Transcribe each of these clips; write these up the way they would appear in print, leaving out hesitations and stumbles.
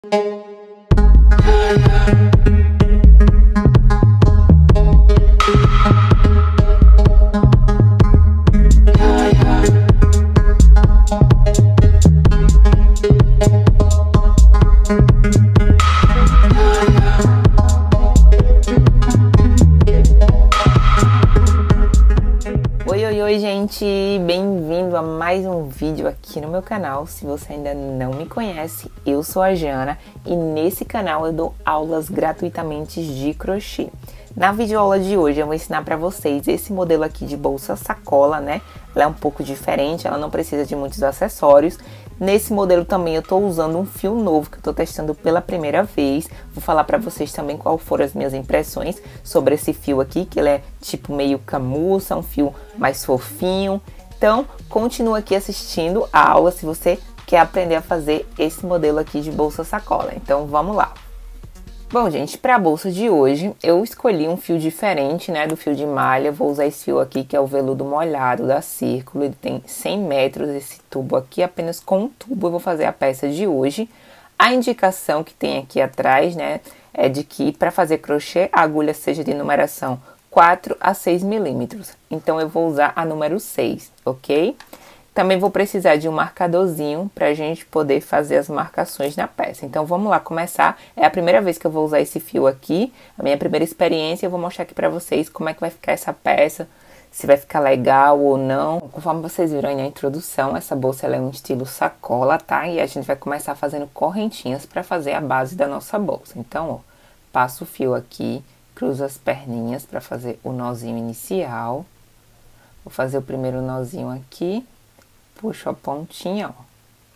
Oi gente, bem-vindo a mais um vídeo aqui no meu canal. Se você ainda não me conhece, eu sou a Jana e nesse canal eu dou aulas gratuitamente de crochê. Na videoaula de hoje eu vou ensinar para vocês esse modelo aqui de bolsa sacola, né? Ela é um pouco diferente, ela não precisa de muitos acessórios. Nesse modelo também eu tô usando um fio novo que eu tô testando pela primeira vez. Vou falar para vocês também qual foram as minhas impressões sobre esse fio aqui, que ele é tipo meio camurça, um fio mais fofinho. Então, continua aqui assistindo a aula se você quer aprender a fazer esse modelo aqui de bolsa sacola. Então, vamos lá. Bom, gente, para a bolsa de hoje, eu escolhi um fio diferente, né, do fio de malha. Vou usar esse fio aqui, que é o veludo molhado da Círculo. Ele tem 100 metros, esse tubo aqui. Apenas com um tubo eu vou fazer a peça de hoje. A indicação que tem aqui atrás, né, é de que para fazer crochê, a agulha seja de numeração 4 a 6 milímetros. Então, eu vou usar a número 6, ok? Também vou precisar de um marcadorzinho para a gente poder fazer as marcações na peça. Então, vamos lá começar. É a primeira vez que eu vou usar esse fio aqui, a minha primeira experiência. Eu vou mostrar aqui para vocês como é que vai ficar essa peça, se vai ficar legal ou não. Conforme vocês viram aí na introdução, essa bolsa ela é um estilo sacola, tá? E a gente vai começar fazendo correntinhas para fazer a base da nossa bolsa. Então, ó, passo o fio aqui, cruzo as perninhas para fazer o nozinho inicial. Vou fazer o primeiro nozinho aqui. Puxo a pontinha, ó.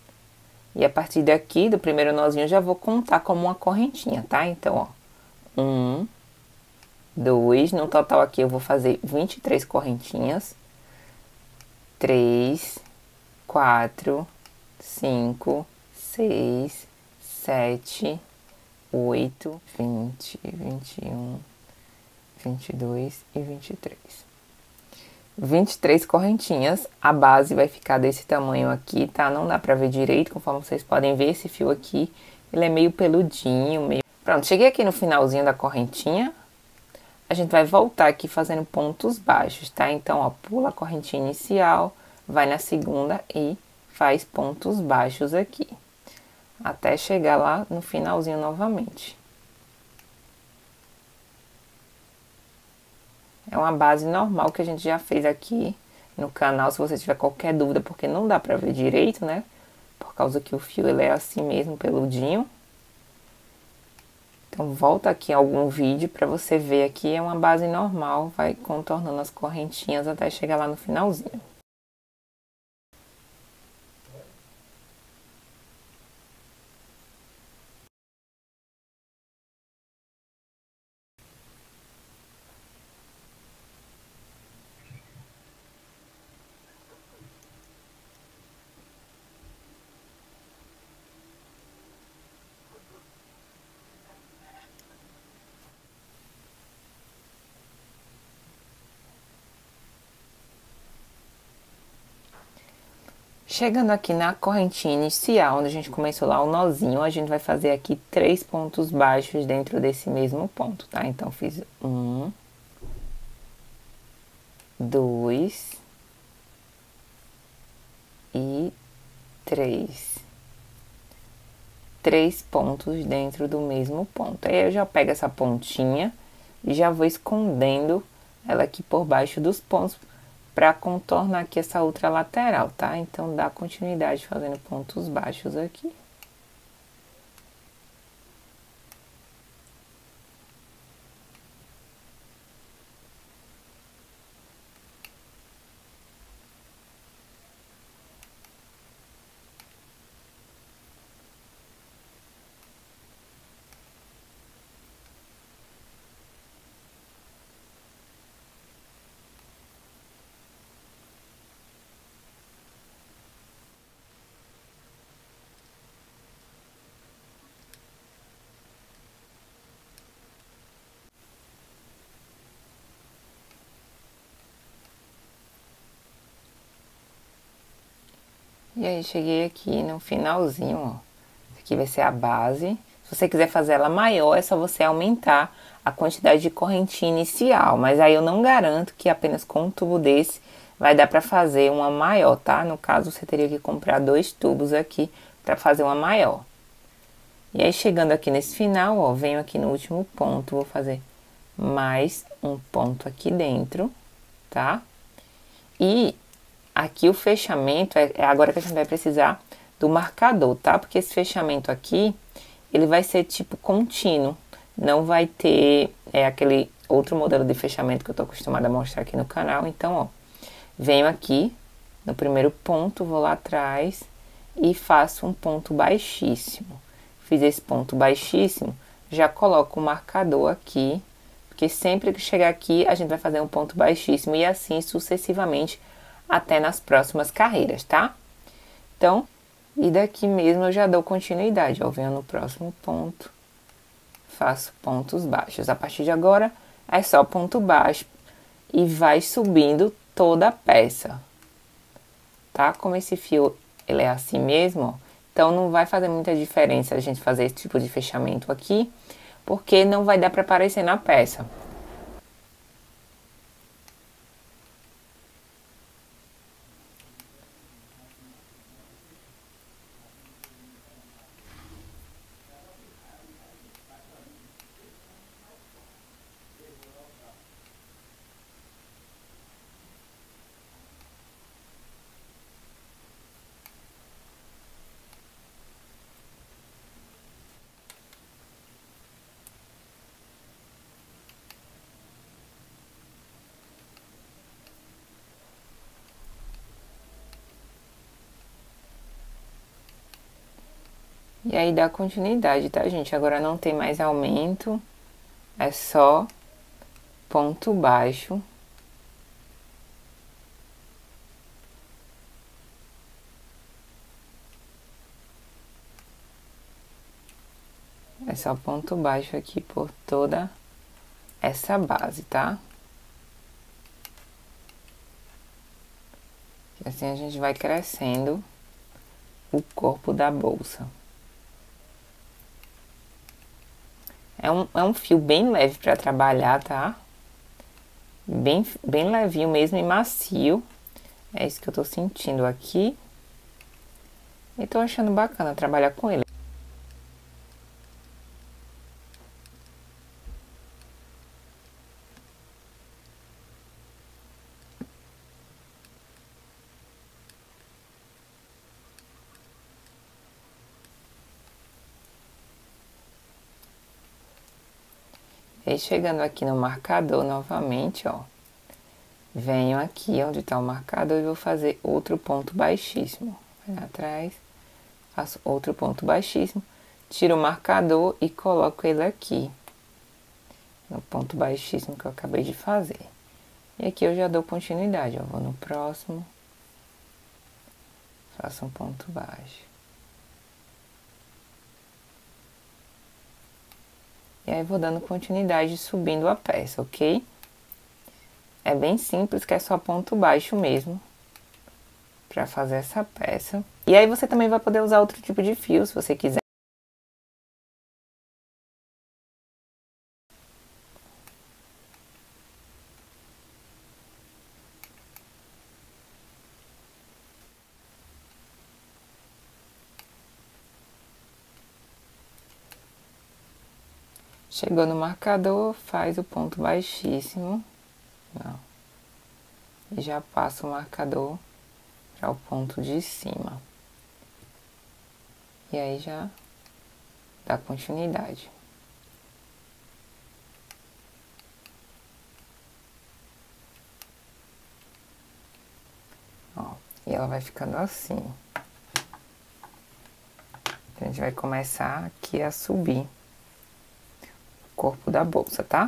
E a partir daqui, do primeiro nozinho, eu já vou contar como uma correntinha, tá? Então, ó. 1, 2, no total aqui eu vou fazer 23 correntinhas. 3, 4, 5, 6, 7, 8, 20, 21, 22 e 23. 23 correntinhas, a base vai ficar desse tamanho aqui, tá? Não dá pra ver direito, conforme vocês podem ver, esse fio aqui, ele é meio peludinho, meio... Pronto, cheguei aqui no finalzinho da correntinha, a gente vai voltar aqui fazendo pontos baixos, tá? Então, ó, pula a correntinha inicial, vai na segunda e faz pontos baixos aqui, até chegar lá no finalzinho novamente. É uma base normal que a gente já fez aqui no canal, se você tiver qualquer dúvida, porque não dá pra ver direito, né? Por causa que o fio, ele é assim mesmo, peludinho. Então, volta aqui em algum vídeo pra você ver aqui, é uma base normal, vai contornando as correntinhas até chegar lá no finalzinho. Chegando aqui na correntinha inicial, onde a gente começou lá o nozinho, a gente vai fazer aqui 3 pontos baixos dentro desse mesmo ponto, tá? Então, fiz 1, 2 e 3. 3 pontos dentro do mesmo ponto. Aí eu já pego essa pontinha e já vou escondendo ela aqui por baixo dos pontos para contornar aqui essa outra lateral, tá? Então, dá continuidade fazendo pontos baixos aqui. E aí, cheguei aqui no finalzinho, ó. aqui vai ser a base. Se você quiser fazer ela maior, é só você aumentar a quantidade de correntinha inicial. Mas aí eu não garanto que apenas com um tubo desse vai dar pra fazer uma maior, tá? No caso, você teria que comprar 2 tubos aqui pra fazer uma maior. E aí, chegando aqui nesse final, ó, venho aqui no último ponto, vou fazer mais um ponto aqui dentro, tá? E aqui o fechamento, é agora que a gente vai precisar do marcador, tá? Porque esse fechamento aqui, ele vai ser tipo contínuo, não vai ter aquele outro modelo de fechamento que eu tô acostumada a mostrar aqui no canal. Então, ó, venho aqui no primeiro ponto, vou lá atrás e faço um ponto baixíssimo. Fiz esse ponto baixíssimo, já coloco o marcador aqui, porque sempre que chegar aqui a gente vai fazer um ponto baixíssimo e assim sucessivamente até nas próximas carreiras, tá? Então, e daqui mesmo eu já dou continuidade, ó, venho no próximo ponto, faço pontos baixos. A partir de agora é só ponto baixo e vai subindo toda a peça, tá? Como esse fio ele é assim mesmo, ó, então não vai fazer muita diferença a gente fazer esse tipo de fechamento aqui, porque não vai dar para aparecer na peça. E aí dá continuidade, tá, gente? Agora não tem mais aumento, é só ponto baixo. É só ponto baixo aqui por toda essa base, tá? E assim a gente vai crescendo o corpo da bolsa. É um fio bem leve para trabalhar, tá? Bem levinho mesmo e macio. É isso que eu tô sentindo aqui. E tô achando bacana trabalhar com ele. E aí, chegando aqui no marcador novamente, ó. Venho aqui onde tá o marcador e vou fazer outro ponto baixíssimo. Vai atrás, faço outro ponto baixíssimo, tiro o marcador e coloco ele aqui. No ponto baixíssimo que eu acabei de fazer. E aqui eu já dou continuidade, ó. Vou no próximo, faço um ponto baixo. E aí vou dando continuidade subindo a peça, ok? É bem simples, que é só ponto baixo mesmo pra fazer essa peça. E aí você também vai poder usar outro tipo de fio, se você quiser. Chegou no marcador, faz o ponto baixíssimo. Não. E já passa o marcador para o ponto de cima. E aí já dá continuidade. Ó, e ela vai ficando assim. A gente vai começar aqui a subir o corpo da bolsa, tá?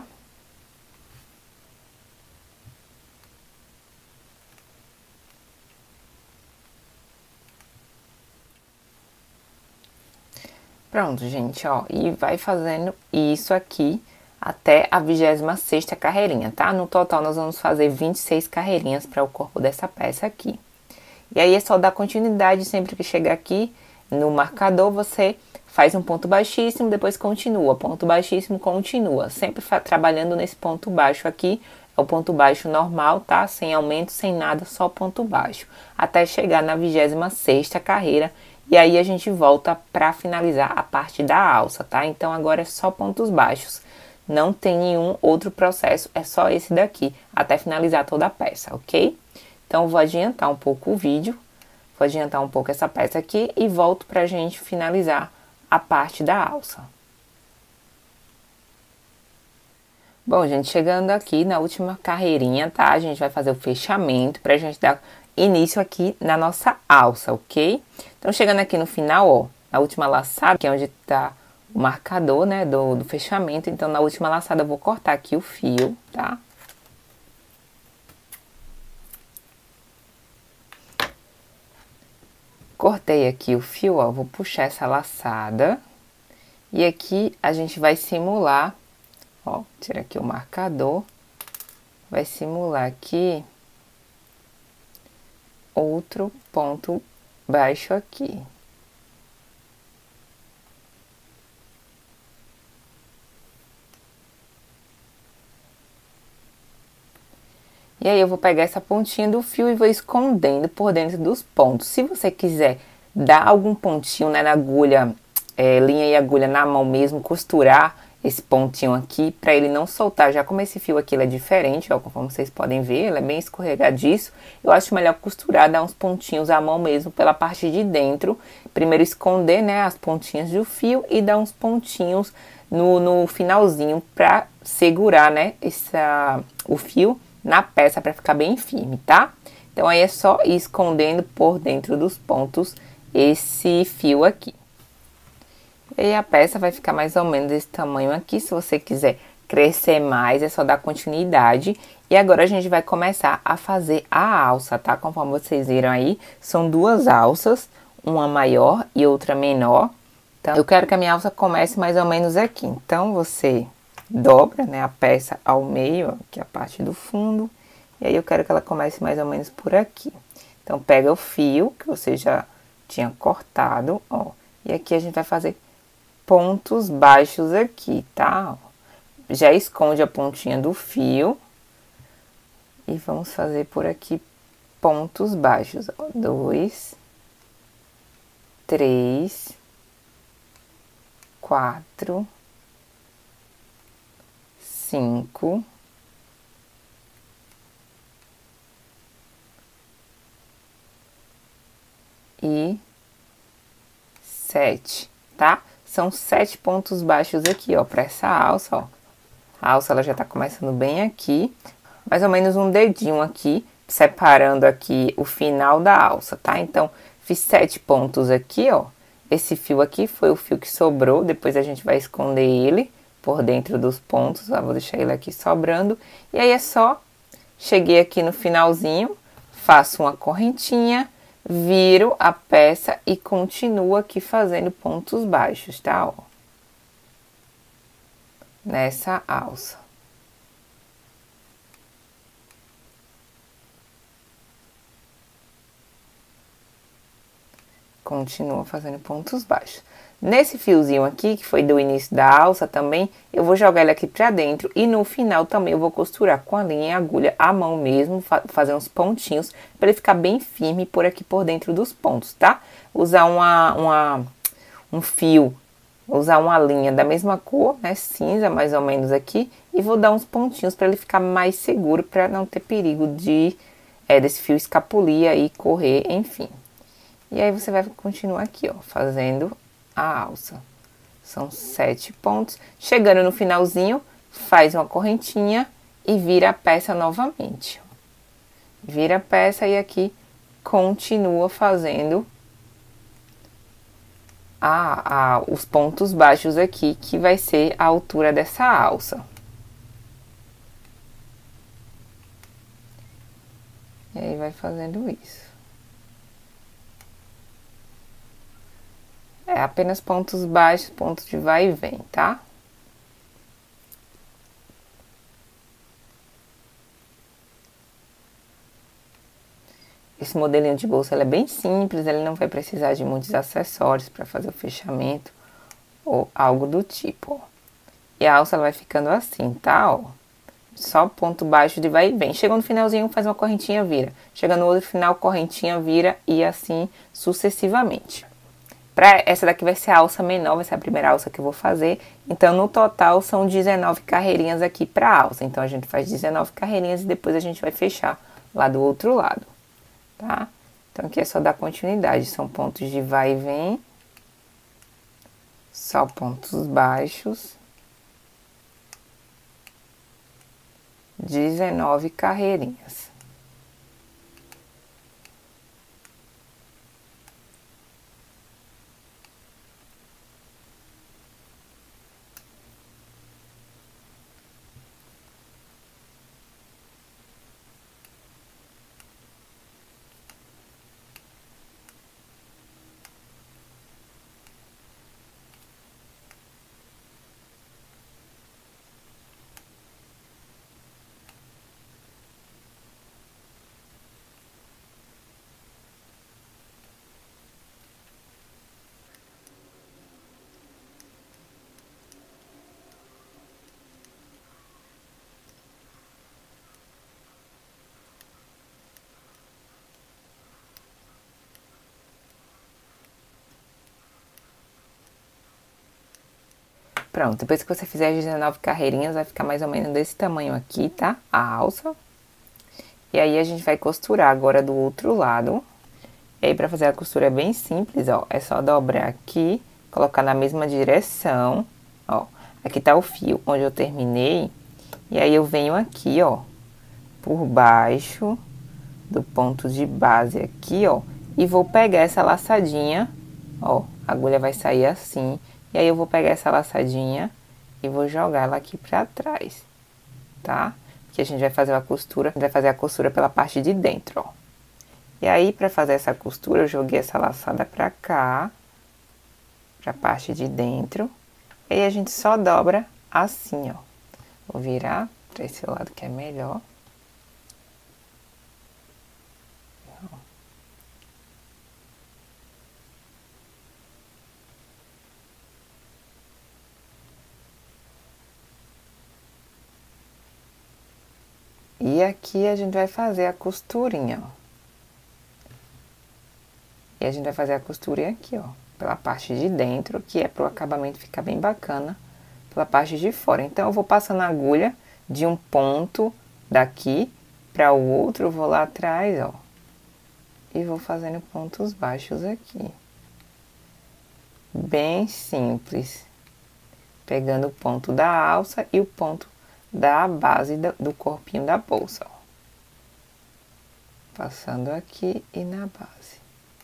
Pronto, gente, ó, e vai fazendo isso aqui até a 26ª carreirinha, tá? No total, nós vamos fazer 26 carreirinhas para o corpo dessa peça aqui. E aí, é só dar continuidade sempre que chegar aqui, no marcador, você faz um ponto baixíssimo, depois continua, ponto baixíssimo, continua. Sempre trabalhando nesse ponto baixo aqui, é o ponto baixo normal, tá? Sem aumento, sem nada, só ponto baixo. Até chegar na 26ª carreira, e aí a gente volta para finalizar a parte da alça, tá? Então agora é só pontos baixos. Não tem nenhum outro processo, é só esse daqui, até finalizar toda a peça, ok? Então eu vou adiantar um pouco o vídeo, vou adiantar um pouco essa peça aqui e volto pra gente finalizar a parte da alça. Bom, gente, chegando aqui na última carreirinha, tá? A gente vai fazer o fechamento pra gente dar início aqui na nossa alça, ok? Então, chegando aqui no final, ó, na última laçada, que é onde tá o marcador, né, do fechamento. Então, na última laçada, eu vou cortar aqui o fio, tá? Cortei aqui o fio, ó, vou puxar essa laçada. E aqui a gente vai simular, ó, tira aqui o marcador. Vai simular aqui outro ponto baixo aqui. E aí eu vou pegar essa pontinha do fio e vou escondendo por dentro dos pontos. Se você quiser dar algum pontinho, né, na agulha, linha e agulha na mão mesmo, costurar esse pontinho aqui para ele não soltar. Já como esse fio aqui ele é diferente, ó, conforme vocês podem ver, ele é bem escorregadiço. Eu acho melhor costurar, dar uns pontinhos à mão mesmo pela parte de dentro. Primeiro esconder, né, as pontinhas do fio e dar uns pontinhos no finalzinho para segurar, né, o fio na peça para ficar bem firme, tá? Então aí é só ir escondendo por dentro dos pontos esse fio aqui. E aí a peça vai ficar mais ou menos desse tamanho aqui. Se você quiser crescer mais, é só dar continuidade. E agora a gente vai começar a fazer a alça, tá? Conforme vocês viram aí, são duas alças, uma maior e outra menor. Então, eu quero que a minha alça comece mais ou menos aqui. Então, você dobra, né, a peça ao meio, ó, que é a parte do fundo. E aí, eu quero que ela comece mais ou menos por aqui. Então, pega o fio que você já tinha cortado, ó. E aqui a gente vai fazer pontos baixos aqui, tá? Já esconde a pontinha do fio. E vamos fazer por aqui pontos baixos, ó. 2, 3, 4, 5, 7, tá? São 7 pontos baixos aqui, ó, pra essa alça, ó. A alça, ela já tá começando bem aqui, mais ou menos um dedinho aqui, separando aqui o final da alça, tá? Então, fiz 7 pontos aqui, ó. Esse fio aqui foi o fio que sobrou, depois a gente vai esconder ele por dentro dos pontos, ó, vou deixar ele aqui sobrando. E aí é só, cheguei aqui no finalzinho, faço uma correntinha, viro a peça e continuo aqui fazendo pontos baixos, tá? Ó, nessa alça. Continua fazendo pontos baixos. Nesse fiozinho aqui, que foi do início da alça também, eu vou jogar ele aqui pra dentro. E no final também eu vou costurar com a linha e a agulha à mão mesmo, fazer uns pontinhos, pra ele ficar bem firme por aqui por dentro dos pontos, tá? Usar um fio, usar uma linha da mesma cor, né, cinza mais ou menos aqui. E vou dar uns pontinhos pra ele ficar mais seguro, pra não ter perigo desse fio escapulir e correr, enfim. E aí, você vai continuar aqui, ó, fazendo a alça. São 7 pontos. Chegando no finalzinho, faz uma correntinha e vira a peça novamente. Vira a peça e aqui continua fazendo os pontos baixos aqui, que vai ser a altura dessa alça. E aí, vai fazendo isso. É apenas pontos baixos, pontos de vai e vem, tá? Esse modelinho de bolsa ele é bem simples, ele não vai precisar de muitos acessórios para fazer o fechamento ou algo do tipo, ó. E a alça ela vai ficando assim, tá, ó. Só ponto baixo de vai e vem. Chega no finalzinho, faz uma correntinha, vira. Chega no outro final, correntinha, vira e assim sucessivamente. Essa daqui vai ser a alça menor, vai ser a primeira alça que eu vou fazer. Então, no total, são 19 carreirinhas aqui pra alça. Então, a gente faz 19 carreirinhas e depois a gente vai fechar lá do outro lado, tá? Então, aqui é só dar continuidade. São pontos de vai e vem. Só pontos baixos. 19 carreirinhas. Pronto, depois que você fizer as 19 carreirinhas, vai ficar mais ou menos desse tamanho aqui, tá? A alça. E aí, a gente vai costurar agora do outro lado. E aí, pra fazer a costura é bem simples, ó. É só dobrar aqui, colocar na mesma direção, ó. Aqui tá o fio onde eu terminei. E aí, eu venho aqui, ó, por baixo do ponto de base aqui, ó. E vou pegar essa laçadinha, ó. A agulha vai sair assim. E aí, eu vou pegar essa laçadinha e vou jogar ela aqui pra trás, tá? Que a gente vai fazer a costura pela parte de dentro, ó. E aí, pra fazer essa costura, eu joguei essa laçada pra cá, pra parte de dentro. E aí, a gente só dobra assim, ó. Vou virar pra esse lado que é melhor. E aqui a gente vai fazer a costurinha, ó. E a gente vai fazer a costurinha aqui, ó, pela parte de dentro, que é pro acabamento ficar bem bacana, pela parte de fora. Então, eu vou passando a agulha de um ponto daqui para o outro, vou lá atrás, ó. E vou fazendo pontos baixos aqui. Bem simples. Pegando o ponto da alça e o ponto da base do corpinho da bolsa, ó. Passando aqui e na base.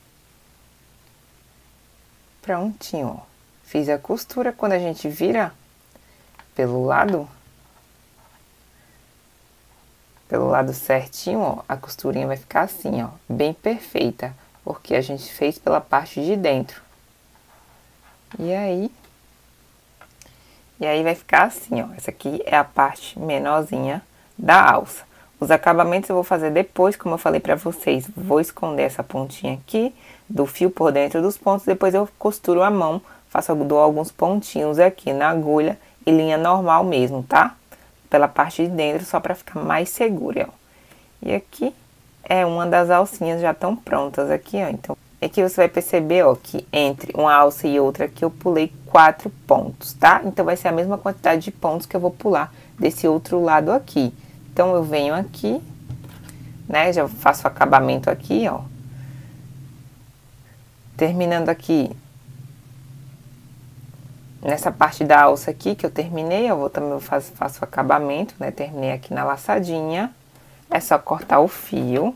Prontinho, ó. Fiz a costura. Quando a gente vira pelo lado certinho, ó, a costurinha vai ficar assim, ó, bem perfeita, porque a gente fez pela parte de dentro. E aí vai ficar assim, ó. Essa aqui é a parte menorzinha da alça. Os acabamentos eu vou fazer depois, como eu falei pra vocês. Vou esconder essa pontinha aqui do fio por dentro dos pontos. Depois eu costuro a mão, dou alguns pontinhos aqui na agulha e linha normal mesmo, tá? Pela parte de dentro, só pra ficar mais segura, ó. E aqui é uma das alcinhas já estão prontas aqui, ó. Então, aqui você vai perceber, ó, que entre uma alça e outra aqui eu pulei 4 pontos, tá? Então, vai ser a mesma quantidade de pontos que eu vou pular desse outro lado aqui. Então, eu venho aqui, né? Já faço o acabamento aqui, ó. Terminando aqui, nessa parte da alça aqui que eu terminei, eu vou também faço o acabamento, né? Terminei aqui na laçadinha. É só cortar o fio.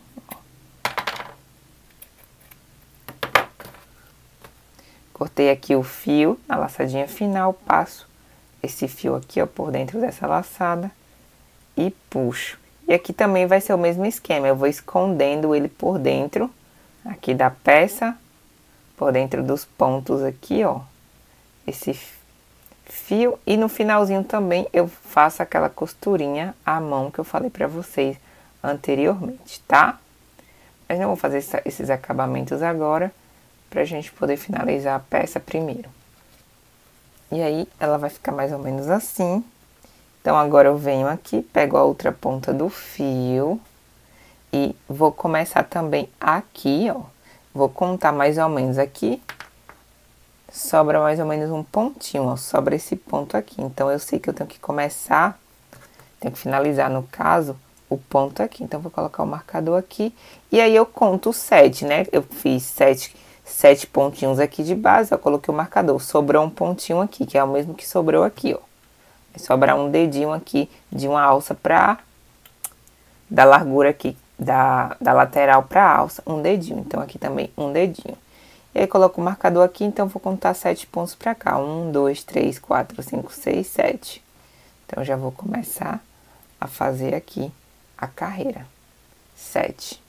Cortei aqui o fio, na laçadinha final, passo esse fio aqui, ó, por dentro dessa laçada e puxo. E aqui também vai ser o mesmo esquema, eu vou escondendo ele por dentro, aqui da peça, por dentro dos pontos aqui, ó, esse fio. E no finalzinho também eu faço aquela costurinha à mão que eu falei pra vocês anteriormente, tá? Mas não vou fazer esses acabamentos agora, pra gente poder finalizar a peça primeiro. E aí, ela vai ficar mais ou menos assim. Então, agora eu venho aqui, pego a outra ponta do fio e vou começar também aqui, ó. Vou contar mais ou menos aqui. Sobra mais ou menos um pontinho, ó. Sobra esse ponto aqui. Então, eu sei que eu tenho que começar, tenho que finalizar, no caso, o ponto aqui. Então, vou colocar o marcador aqui. E aí, eu conto 7, né? Eu fiz 7 pontinhos aqui de base, eu coloquei o marcador. Sobrou um pontinho aqui, que é o mesmo que sobrou aqui, ó. Vai sobrar um dedinho aqui de uma alça da largura aqui, da lateral pra alça, um dedinho. Então, aqui também um dedinho. E aí, coloco o marcador aqui, então, vou contar 7 pontos pra cá. 1, 2, 3, 4, 5, 6, 7. Então, já vou começar a fazer aqui a carreira. 7.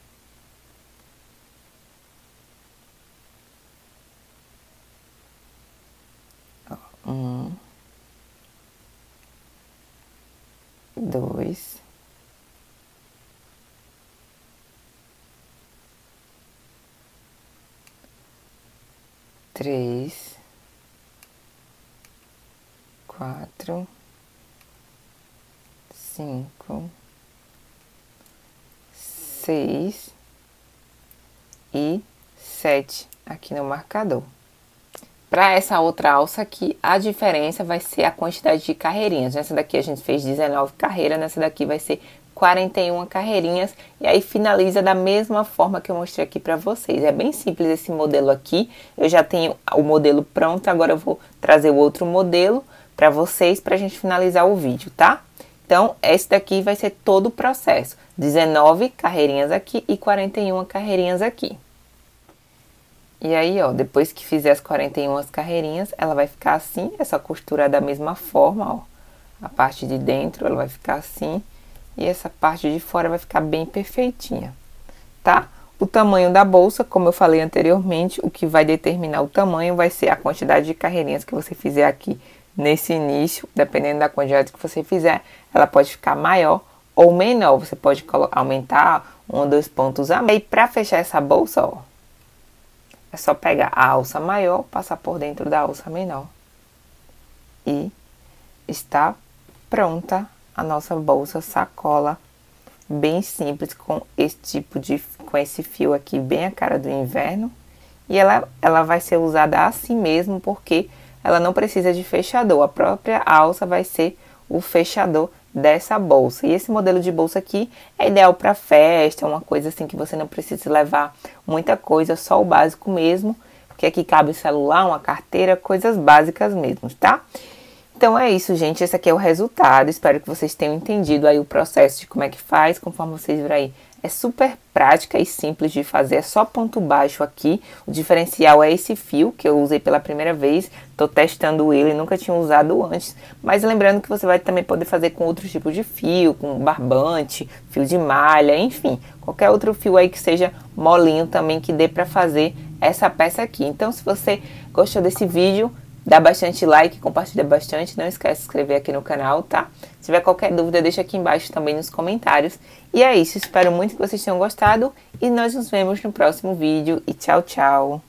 Um, 2, 3, 4, 5, 6 e 7 aqui no marcador. Para essa outra alça aqui, a diferença vai ser a quantidade de carreirinhas. Nessa daqui a gente fez 19 carreiras, nessa daqui vai ser 41 carreirinhas. E aí finaliza da mesma forma que eu mostrei aqui para vocês. É bem simples esse modelo aqui. Eu já tenho o modelo pronto, agora eu vou trazer o outro modelo para vocês, para a gente finalizar o vídeo, tá? Então, esse daqui vai ser todo o processo. 19 carreirinhas aqui e 41 carreirinhas aqui. E aí, ó, depois que fizer as 41 carreirinhas, ela vai ficar assim, essa costura da mesma forma, ó. A parte de dentro, ela vai ficar assim, e essa parte de fora vai ficar bem perfeitinha, tá? O tamanho da bolsa, como eu falei anteriormente, o que vai determinar o tamanho vai ser a quantidade de carreirinhas que você fizer aqui nesse início, dependendo da quantidade que você fizer, ela pode ficar maior ou menor, você pode aumentar 1 ou 2 pontos a mais. E pra fechar essa bolsa, ó, é só pegar a alça maior, passar por dentro da alça menor. E está pronta a nossa bolsa sacola, bem simples, com esse fio aqui, bem a cara do inverno. E ela vai ser usada assim mesmo, porque ela não precisa de fechador. A própria alça vai ser o fechador dessa bolsa. E esse modelo de bolsa aqui é ideal para festa, uma coisa assim que você não precisa levar muita coisa, só o básico mesmo, porque aqui cabe o celular, uma carteira, coisas básicas mesmo, tá? Então é isso, gente, esse aqui é o resultado, espero que vocês tenham entendido aí o processo de como é que faz, conforme vocês viram aí. É super prática e simples de fazer, é só ponto baixo aqui. O diferencial é esse fio que eu usei pela primeira vez, tô testando ele, nunca tinha usado antes. Mas lembrando que você vai também poder fazer com outros tipos de fio, com barbante, fio de malha, enfim. Qualquer outro fio aí que seja molinho também, que dê pra fazer essa peça aqui. Então, se você gostou desse vídeo, dá bastante like, compartilha bastante, não esquece de se inscrever aqui no canal, tá? Se tiver qualquer dúvida, deixa aqui embaixo também nos comentários. E é isso, espero muito que vocês tenham gostado e nós nos vemos no próximo vídeo e tchau, tchau!